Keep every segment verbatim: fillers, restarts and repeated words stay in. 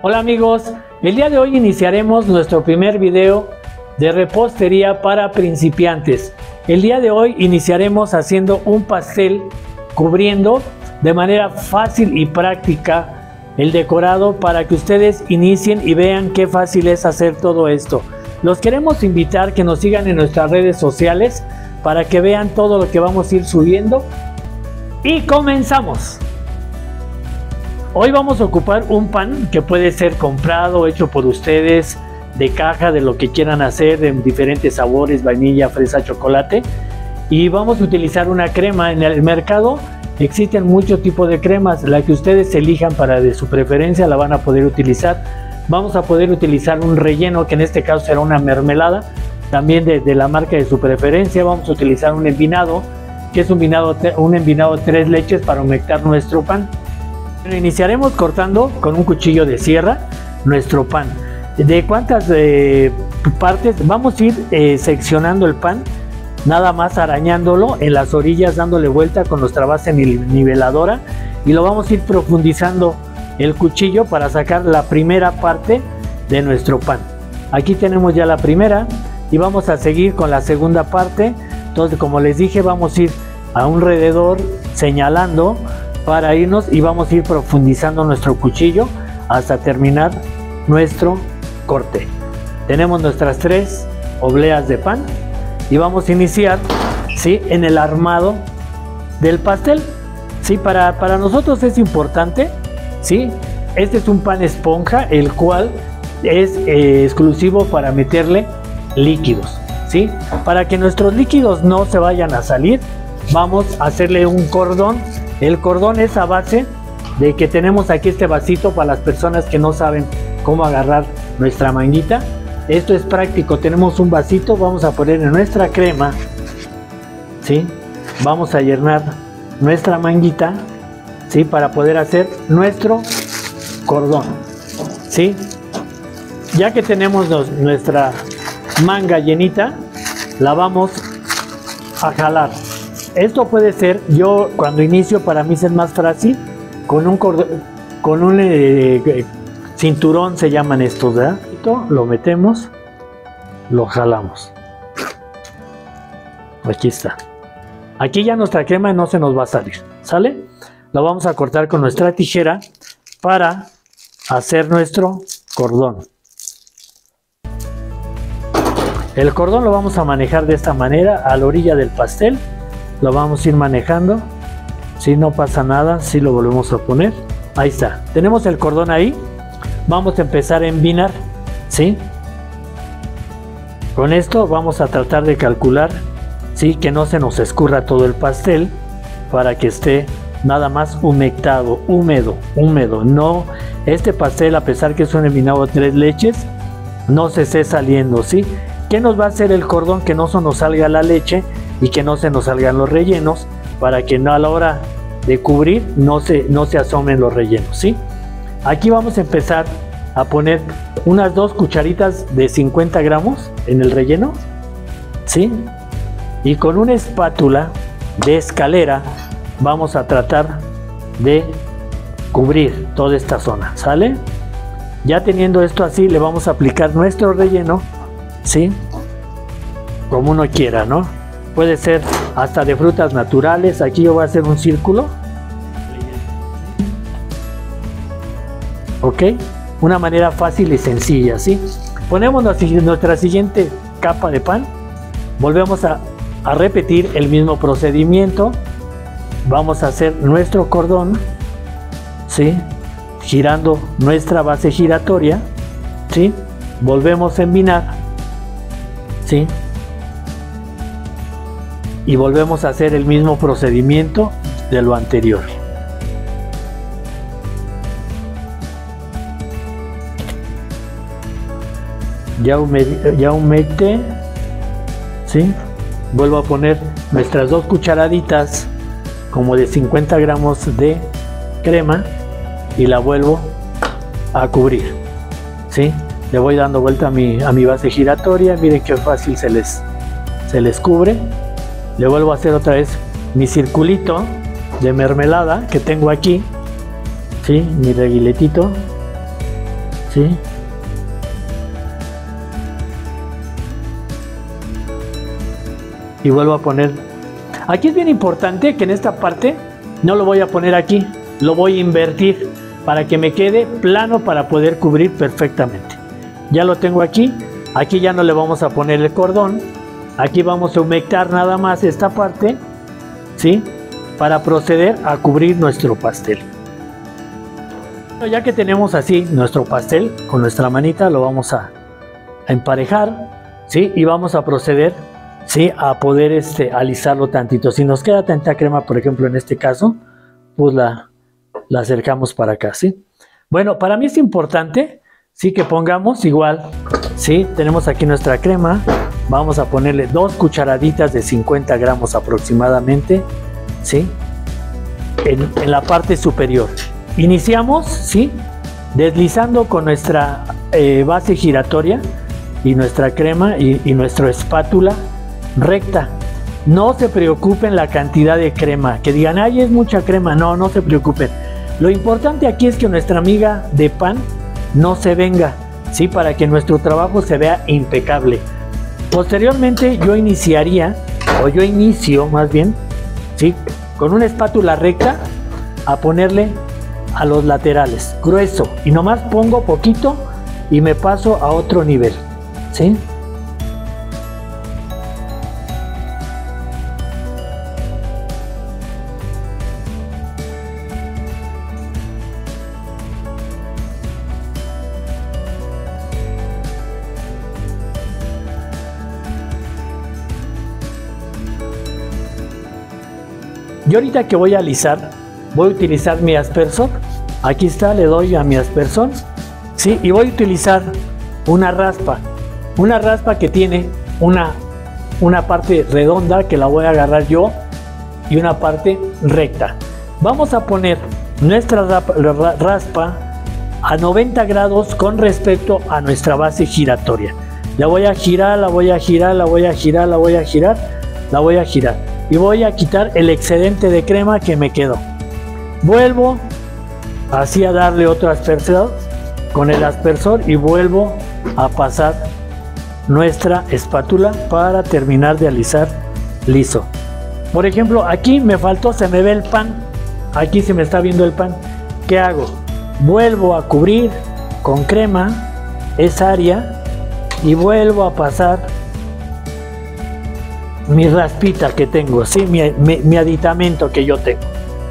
Hola amigos, el día de hoy iniciaremos nuestro primer video de repostería para principiantes. El día de hoy iniciaremos haciendo un pastel cubriendo de manera fácil y práctica el decorado para que ustedes inicien y vean qué fácil es hacer todo esto. Los queremos invitar que nos sigan en nuestras redes sociales para que vean todo lo que vamos a ir subiendo. Y comenzamos. Hoy vamos a ocupar un pan que puede ser comprado, hecho por ustedes, de caja, de lo que quieran hacer, de diferentes sabores, vainilla, fresa, chocolate. Y vamos a utilizar una crema. En el mercado existen muchos tipos de cremas, la que ustedes elijan para de su preferencia la van a poder utilizar. Vamos a poder utilizar un relleno, que en este caso será una mermelada, también de, de la marca de su preferencia. Vamos a utilizar un envinado, que es un envinado, un envinado tres leches para humectar nuestro pan. Iniciaremos cortando con un cuchillo de sierra nuestro pan. ¿De cuántas eh, partes? Vamos a ir eh, seccionando el pan, nada más arañándolo en las orillas, dándole vuelta con nuestra base niveladora, y lo vamos a ir profundizando el cuchillo para sacar la primera parte de nuestro pan. Aquí tenemos ya la primera y vamos a seguir con la segunda parte. Entonces, como les dije, vamos a ir a un alrededor señalando para irnos, y vamos a ir profundizando nuestro cuchillo hasta terminar nuestro corte. Tenemos nuestras tres obleas de pan y vamos a iniciar, ¿sí?, en el armado del pastel. ¿Sí? Para, para nosotros es importante, ¿sí? Este es un pan esponja, el cual es eh, exclusivo para meterle líquidos, ¿sí? Para que nuestros líquidos no se vayan a salir, vamos a hacerle un cordón. El cordón es a base de que tenemos aquí este vasito para las personas que no saben cómo agarrar nuestra manguita. Esto es práctico, tenemos un vasito, vamos a poner en nuestra crema, ¿sí? Vamos a llenar nuestra manguita, ¿sí?, para poder hacer nuestro cordón, ¿sí? Ya que tenemos nos, nuestra manga llenita, la vamos a jalar. Esto puede ser, yo cuando inicio, para mí es más fácil con un cordón, con un eh, cinturón se llaman estos, ¿verdad? Lo metemos, lo jalamos. Aquí está. Aquí ya nuestra crema no se nos va a salir, ¿sale? Lo vamos a cortar con nuestra tijera para hacer nuestro cordón. El cordón lo vamos a manejar de esta manera, a la orilla del pastel. Lo vamos a ir manejando. Si no pasa nada, si lo volvemos a poner. Ahí está. Tenemos el cordón ahí. Vamos a empezar a embinar, ¿sí? Con esto vamos a tratar de calcular, ¿sí?, que no se nos escurra todo el pastel, para que esté nada más humectado, húmedo, húmedo. No, este pastel, a pesar que es un envinado de tres leches, no se esté saliendo, ¿sí? ¿Qué nos va a hacer el cordón? Que no se nos salga la leche y que no se nos salgan los rellenos, para que no, a la hora de cubrir no se, no se asomen los rellenos, ¿sí? Aquí vamos a empezar a poner unas dos cucharitas de cincuenta gramos en el relleno, ¿sí? Y con una espátula de escalera vamos a tratar de cubrir toda esta zona, ¿sale? Ya teniendo esto así, le vamos a aplicar nuestro relleno, ¿sí?, como uno quiera, ¿no? Puede ser hasta de frutas naturales. Aquí yo voy a hacer un círculo, ¿ok? Una manera fácil y sencilla, ¿sí? Ponemos nuestra siguiente capa de pan. Volvemos a, a repetir el mismo procedimiento. Vamos a hacer nuestro cordón, ¿sí?, girando nuestra base giratoria, ¿sí? Volvemos a embinar, ¿sí?, y volvemos a hacer el mismo procedimiento de lo anterior. Ya humecté, ya humecté, ¿sí? Vuelvo a poner nuestras dos cucharaditas como de cincuenta gramos de crema y la vuelvo a cubrir, ¿sí? Le voy dando vuelta a mi, a mi base giratoria. Miren qué fácil se les, se les cubre. Le vuelvo a hacer otra vez mi circulito de mermelada que tengo aquí, ¿sí?, mi reguiletito, ¿sí? Y vuelvo a poner. Aquí es bien importante que en esta parte no lo voy a poner aquí, lo voy a invertir para que me quede plano para poder cubrir perfectamente. Ya lo tengo aquí. Aquí ya no le vamos a poner el cordón. Aquí vamos a humectar nada más esta parte, ¿sí? Para proceder a cubrir nuestro pastel. Ya que tenemos así nuestro pastel, con nuestra manita lo vamos a, a emparejar, ¿sí? Y vamos a proceder, ¿sí? A poder este, alisarlo tantito. Si nos queda tanta crema, por ejemplo, en este caso, pues la, la acercamos para acá, ¿sí? Bueno, para mí es importante, sí, que pongamos igual, ¿sí? Tenemos aquí nuestra crema. Vamos a ponerle dos cucharaditas de cincuenta gramos aproximadamente, ¿sí? En, en la parte superior. Iniciamos, ¿sí? Deslizando con nuestra eh, base giratoria y nuestra crema y, y nuestra espátula recta. No se preocupen la cantidad de crema, que digan, ay, es mucha crema. No, no se preocupen. Lo importante aquí es que nuestra miga de pan no se venga, ¿sí? Para que nuestro trabajo se vea impecable. Posteriormente yo iniciaría, o yo inicio más bien, ¿sí? Con una espátula recta a ponerle a los laterales, grueso, y nomás pongo poquito y me paso a otro nivel, ¿sí? Yo ahorita que voy a alisar, voy a utilizar mi aspersor. Aquí está, le doy a mi aspersor, ¿sí? Y voy a utilizar una raspa. Una raspa que tiene una, una parte redonda que la voy a agarrar yo y una parte recta. Vamos a poner nuestra raspa a noventa grados con respecto a nuestra base giratoria. La voy a girar, la voy a girar, la voy a girar, la voy a girar, la voy a girar. Y voy a quitar el excedente de crema que me quedó. Vuelvo así a darle otro aspersor con el aspersor y vuelvo a pasar nuestra espátula para terminar de alisar liso. Por ejemplo, aquí me faltó, se me ve el pan. Aquí se me está viendo el pan. ¿Qué hago? Vuelvo a cubrir con crema esa área y vuelvo a pasar mi raspita que tengo, ¿sí? mi, mi, mi aditamento que yo tengo.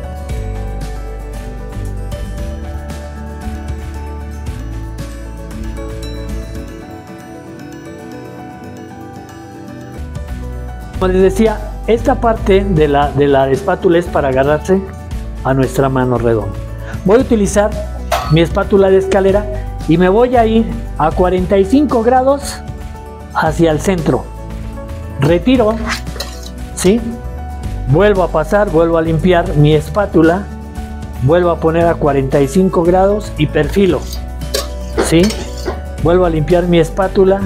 Como les decía, esta parte de la, de la espátula es para agarrarse a nuestra mano redonda. Voy a utilizar mi espátula de escalera y me voy a ir a cuarenta y cinco grados hacia el centro. Retiro, ¿sí? Vuelvo a pasar, vuelvo a limpiar mi espátula, vuelvo a poner a cuarenta y cinco grados y perfilo, ¿sí? Vuelvo a limpiar mi espátula,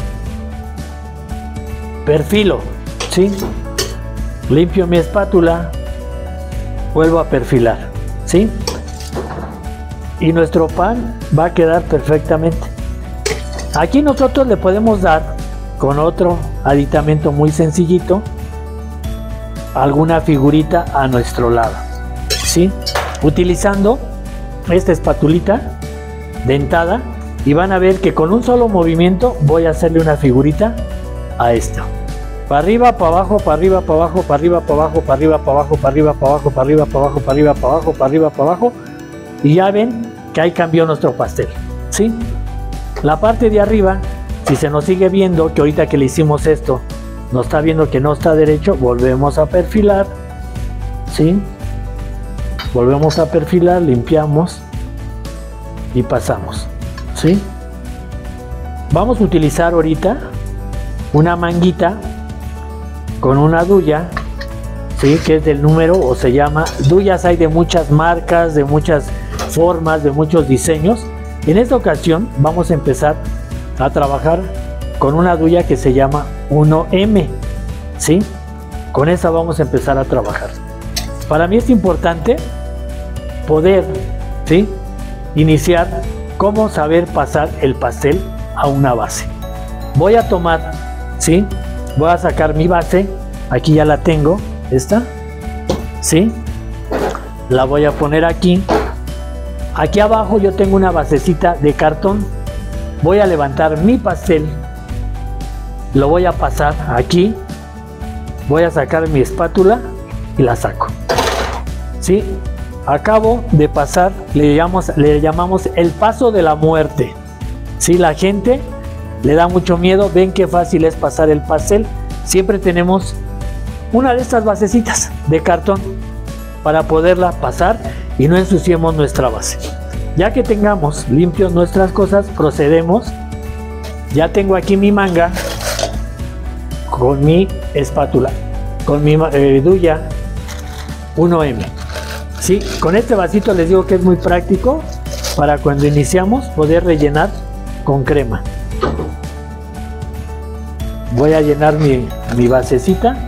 perfilo, ¿sí? Limpio mi espátula, vuelvo a perfilar, ¿sí? Y nuestro pan va a quedar perfectamente. Aquí nosotros le podemos dar con otro aditamento muy sencillito alguna figurita a nuestro lado, ¿sí? Utilizando esta espatulita dentada, y van a ver que con un solo movimiento voy a hacerle una figurita a esto. Para arriba, para abajo, para arriba, para abajo, para arriba, para abajo, para arriba, para abajo, para arriba, para abajo, para arriba, para abajo, para arriba, para abajo, para arriba, para abajo, y ya ven que ahí cambió nuestro pastel, ¿sí? La parte de arriba, si se nos sigue viendo que ahorita que le hicimos esto, nos está viendo que no está derecho, volvemos a perfilar, ¿sí? Volvemos a perfilar, limpiamos y pasamos, ¿sí? Vamos a utilizar ahorita una manguita con una duya, ¿sí? Que es del número, o se llama, duyas hay de muchas marcas, de muchas formas, de muchos diseños. En esta ocasión vamos a empezar a trabajar con una duya que se llama uno eme, ¿sí? Con esa vamos a empezar a trabajar. Para mí es importante poder, ¿sí? Iniciar cómo saber pasar el pastel a una base. Voy a tomar, ¿sí? Voy a sacar mi base, aquí ya la tengo, esta, ¿sí? La voy a poner aquí. Aquí abajo yo tengo una basecita de cartón. Voy a levantar mi pastel, lo voy a pasar aquí, voy a sacar mi espátula y la saco, ¿sí? Acabo de pasar, le llamamos, le llamamos el paso de la muerte. Si la gente le da mucho miedo, ven qué fácil es pasar el pastel. Siempre tenemos una de estas basecitas de cartón para poderla pasar y no ensuciemos nuestra base. Ya que tengamos limpios nuestras cosas, procedemos. Ya tengo aquí mi manga con mi espátula, con mi eh, duya uno eme. Sí, con este vasito les digo que es muy práctico para cuando iniciamos poder rellenar con crema. Voy a llenar mi, mi basecita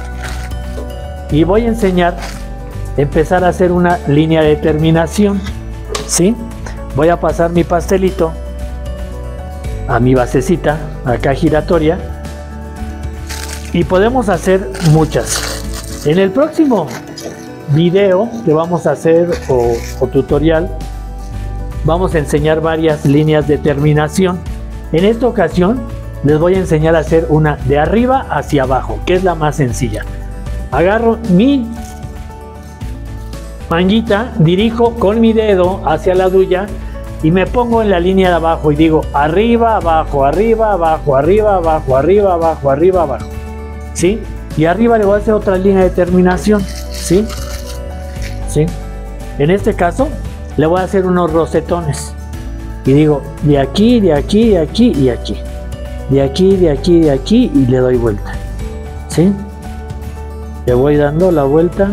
y voy a enseñar, empezar a hacer una línea de terminación, ¿sí? Voy a pasar mi pastelito a mi basecita, acá giratoria, y podemos hacer muchas. En el próximo video que vamos a hacer o, o tutorial, vamos a enseñar varias líneas de terminación. En esta ocasión les voy a enseñar a hacer una de arriba hacia abajo, que es la más sencilla. Agarro mi manguita, dirijo con mi dedo hacia la duya y me pongo en la línea de abajo y digo arriba, abajo, arriba, abajo, arriba, abajo, arriba, abajo, arriba, abajo, ¿sí? Y arriba le voy a hacer otra línea de terminación, ¿sí? ¿Sí? En este caso le voy a hacer unos rosetones y digo de aquí, de aquí, de aquí y aquí, de aquí, de aquí, de aquí, y le doy vuelta, ¿sí? Le voy dando la vuelta.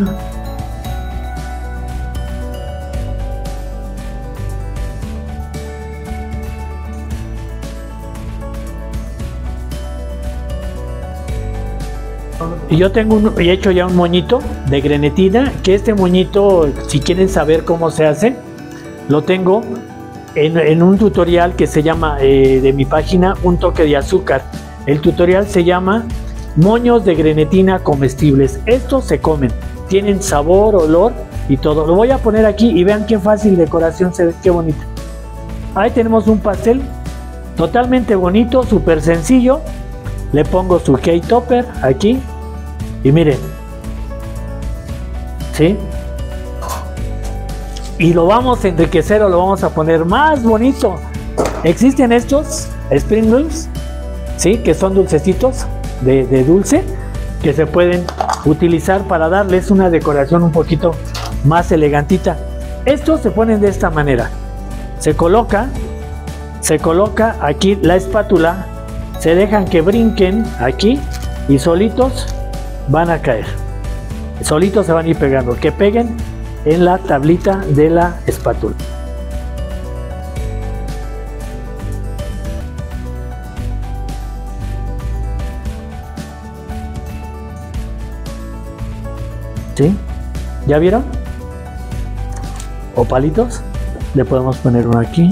Y yo tengo un, he hecho ya un moñito de grenetina, que este moñito, si quieren saber cómo se hace, lo tengo en, en un tutorial que se llama, eh, de mi página, Un Toque de Azúcar. El tutorial se llama moños de grenetina comestibles. Estos se comen, tienen sabor, olor y todo. Lo voy a poner aquí y vean qué fácil decoración se ve, qué bonita. Ahí tenemos un pastel totalmente bonito, súper sencillo. Le pongo su cake topper aquí y miren, ¿sí? Y lo vamos a enriquecer o lo vamos a poner más bonito. Existen estos spring rolls, ¿sí? Que son dulcecitos de, de dulce que se pueden utilizar para darles una decoración un poquito más elegantita. Estos se ponen de esta manera. Se coloca, se coloca aquí la espátula, se dejan que brinquen aquí y solitos van a caer. Solitos se van a ir pegando, que peguen en la tablita de la espátula. ¿Sí? ¿Ya vieron? O palitos. Le podemos poner uno aquí,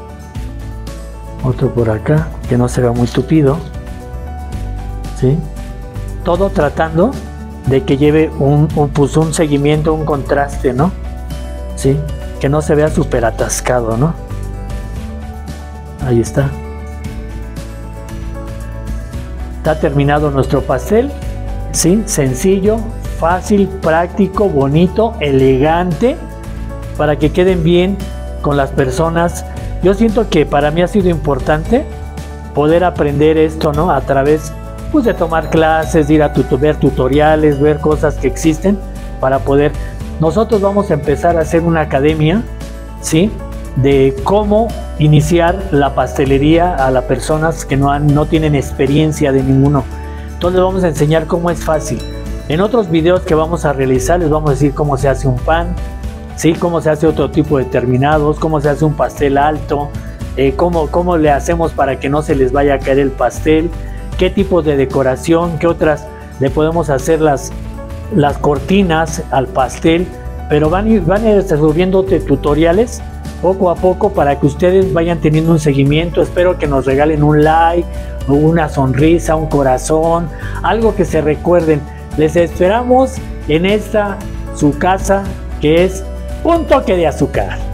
otro por acá, que no se vea muy tupido, ¿sí? Todo tratando de que lleve un, un, pues un seguimiento, un contraste, ¿no? ¿Sí? Que no se vea súper atascado, ¿no? Ahí está. Está terminado nuestro pastel, ¿sí? Sencillo, fácil, práctico, bonito, elegante, para que queden bien con las personas. Yo siento que para mí ha sido importante poder aprender esto, ¿no? A través, pues, de tomar clases, de ir a tuto ver tutoriales, ver cosas que existen para poder. Nosotros vamos a empezar a hacer una academia, ¿sí? De cómo iniciar la pastelería a las personas que no, han, no tienen experiencia de ninguno. Entonces les vamos a enseñar cómo es fácil. En otros videos que vamos a realizar les vamos a decir cómo se hace un pan, ¿sí? Cómo se hace otro tipo de terminados, cómo se hace un pastel alto, eh, cómo, cómo le hacemos para que no se les vaya a caer el pastel, qué tipo de decoración, qué otras le podemos hacer las, las cortinas al pastel, pero van a ir, van a ir resolviéndote tutoriales poco a poco para que ustedes vayan teniendo un seguimiento. Espero que nos regalen un like, una sonrisa, un corazón, algo que se recuerden. Les esperamos en esta su casa, que es Un Toque de Azúcar.